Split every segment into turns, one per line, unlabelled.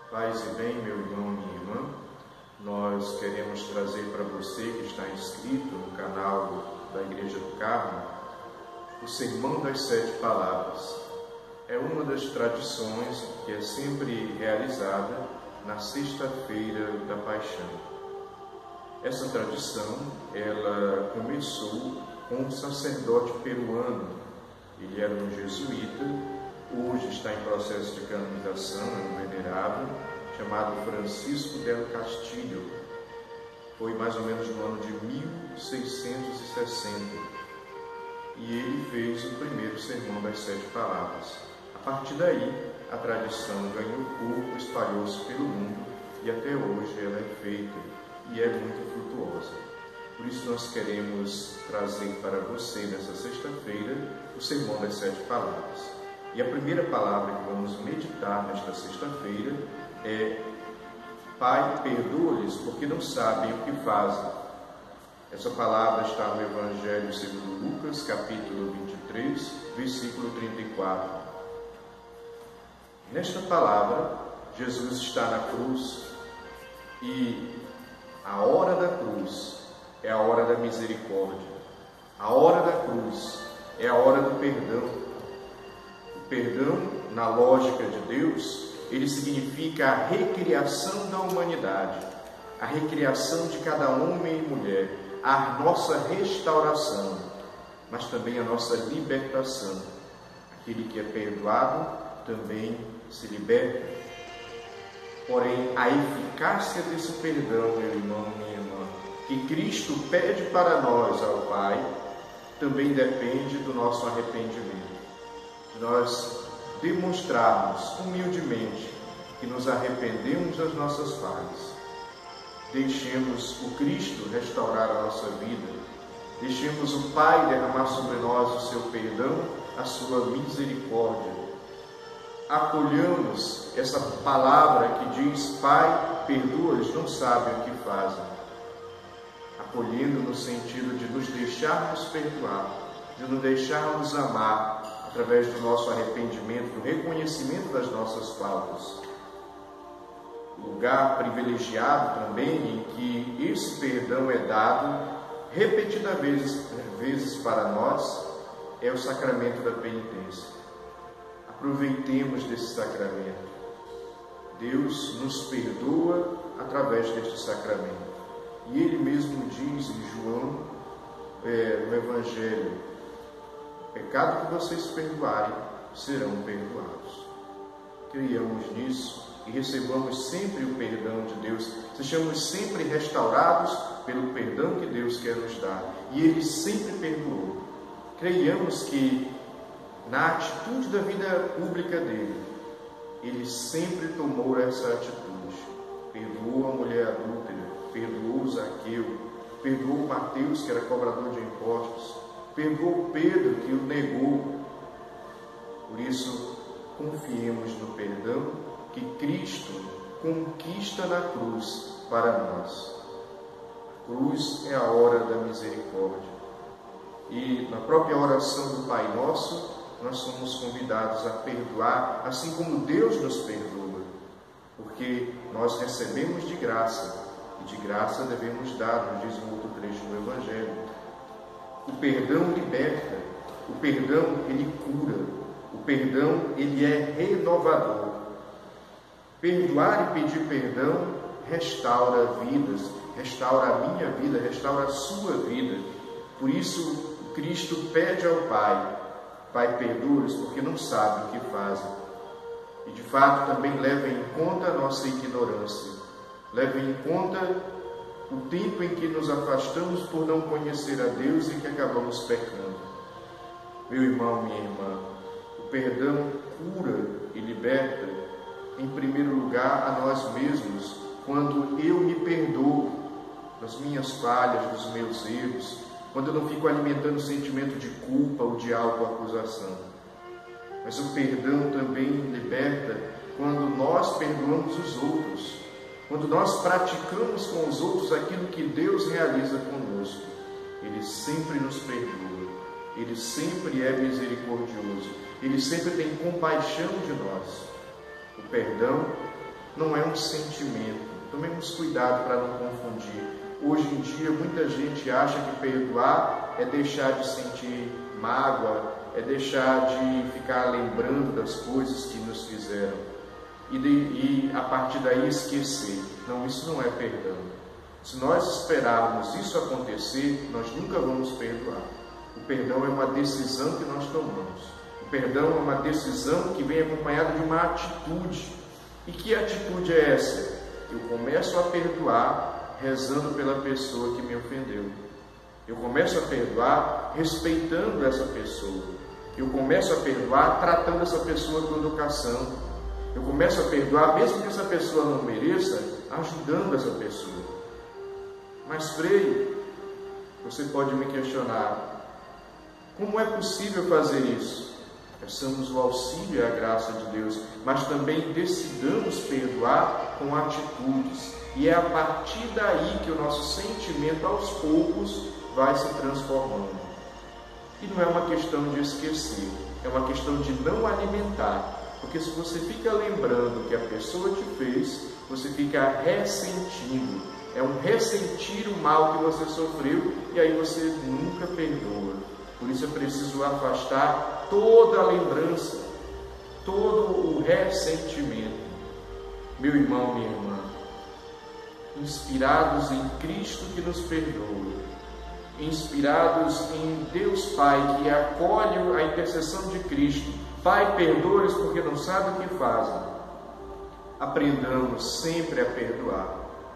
Paz e bem, meu irmão, minha irmã, nós queremos trazer para você que está inscrito no canal da Igreja do Carmo o Sermão das 7 Palavras. É uma das tradições que é sempre realizada na sexta-feira da Paixão. Essa tradição, ela começou com um sacerdote peruano. Ele era um jesuíta, hoje está em processo de canonização, é um venerável, chamado Francisco del Castillo. Foi mais ou menos no ano de 1660. E ele fez o primeiro sermão das 7 palavras. A partir daí, a tradição ganhou corpo, espalhou-se pelo mundo e até hoje ela é feita e é muito frutuosa. Por isso nós queremos trazer para você nessa sexta-feira o sermão das 7 palavras. E a primeira palavra que vamos meditar nesta sexta-feira é: Pai, perdoa-lhes, porque não sabem o que fazem. Essa palavra está no Evangelho segundo Lucas, capítulo 23, versículo 34. Nesta palavra, Jesus está na cruz e a hora da cruz é a hora da misericórdia. A hora da cruz é a hora do perdão. O perdão, na lógica de Deus, ele significa a recriação da humanidade, a recriação de cada homem e mulher, a nossa restauração, mas também a nossa libertação. Aquele que é perdoado também se liberta. Porém, a eficácia desse perdão, meu irmão, minha irmã, que Cristo pede para nós ao Pai, também depende do nosso arrependimento. Nós demonstrarmos humildemente que nos arrependemos das nossas falhas. Deixemos o Cristo restaurar a nossa vida. Deixemos o Pai derramar sobre nós o seu perdão, a sua misericórdia. Acolhamos essa palavra que diz: Pai, perdoa-lhes, não sabem o que fazem. Acolhendo no sentido de nos deixarmos perdoar, de nos deixarmos amar, através do nosso arrependimento, do reconhecimento das nossas faltas. Lugar privilegiado também em que esse perdão é dado repetidas vezes para nós é o sacramento da penitência. Aproveitemos desse sacramento. Deus nos perdoa através deste sacramento. E Ele mesmo diz em João, no Evangelho: pecado que vocês perdoarem, serão perdoados. Creiamos nisso e recebamos sempre o perdão de Deus. Sejamos sempre restaurados pelo perdão que Deus quer nos dar. E Ele sempre perdoou. Creiamos que na atitude da vida pública dele, Ele sempre tomou essa atitude. Perdoou a mulher adúltera, perdoou Zaqueu, perdoou Mateus, que era cobrador de impostos, perdoou Pedro, que o negou. Por isso, confiemos no perdão que Cristo conquista na cruz para nós. A cruz é a hora da misericórdia. E na própria oração do Pai Nosso, nós somos convidados a perdoar, assim como Deus nos perdoa. Porque nós recebemos de graça, e de graça devemos dar, nos diz um outro trecho do Evangelho. O perdão liberta, o perdão ele cura, o perdão ele é renovador. Perdoar e pedir perdão restaura vidas, restaura a minha vida, restaura a sua vida. Por isso Cristo pede ao Pai: Pai, perdoa-os, porque não sabem o que fazem. E de fato também leva em conta a nossa ignorância, leva em conta o tempo em que nos afastamos por não conhecer a Deus e que acabamos pecando. Meu irmão, minha irmã, o perdão cura e liberta, em primeiro lugar, a nós mesmos, quando eu me perdoo das minhas falhas, dos meus erros, quando eu não fico alimentando o sentimento de culpa ou de autoacusação. Mas o perdão também liberta quando nós perdoamos os outros, quando nós praticamos com os outros aquilo que Deus realiza conosco. Ele sempre nos perdoa, Ele sempre é misericordioso, Ele sempre tem compaixão de nós. O perdão não é um sentimento. Tomemos cuidado para não confundir. Hoje em dia, muita gente acha que perdoar é deixar de sentir mágoa, é deixar de ficar lembrando das coisas que nos fizeram e a partir daí esquecer. Não, isso não é perdão. Se nós esperarmos isso acontecer, nós nunca vamos perdoar. O perdão é uma decisão que nós tomamos. O perdão é uma decisão que vem acompanhada de uma atitude. E que atitude é essa? Eu começo a perdoar rezando pela pessoa que me ofendeu. Eu começo a perdoar respeitando essa pessoa. Eu começo a perdoar tratando essa pessoa com educação. Eu começo a perdoar, mesmo que essa pessoa não mereça, ajudando essa pessoa. Mas, Frei, você pode me questionar, como é possível fazer isso? Peçamos o auxílio e a graça de Deus, mas também decidamos perdoar com atitudes. E é a partir daí que o nosso sentimento, aos poucos, vai se transformando. E não é uma questão de esquecer, é uma questão de não alimentar. Porque se você fica lembrando que a pessoa te fez, você fica ressentindo. É um ressentir o mal que você sofreu e aí você nunca perdoa. Por isso é preciso afastar toda a lembrança, todo o ressentimento. Meu irmão, minha irmã, inspirados em Cristo que nos perdoa, inspirados em Deus Pai que acolhe a intercessão de Cristo, Pai, perdoa-lhes porque não sabem o que fazem. Aprendamos sempre a perdoar.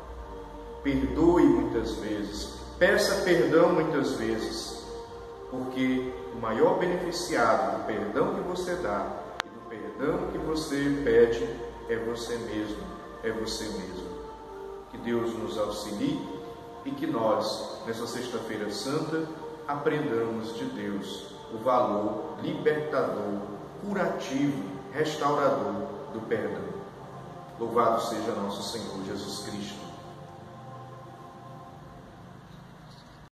Perdoe muitas vezes, peça perdão muitas vezes, porque o maior beneficiado do perdão que você dá e do perdão que você pede é você mesmo, é você mesmo. Que Deus nos auxilie e que nós, nessa Sexta-feira Santa, aprendamos de Deus o valor libertador, curativo, restaurador do perdão. Louvado seja nosso Senhor Jesus Cristo.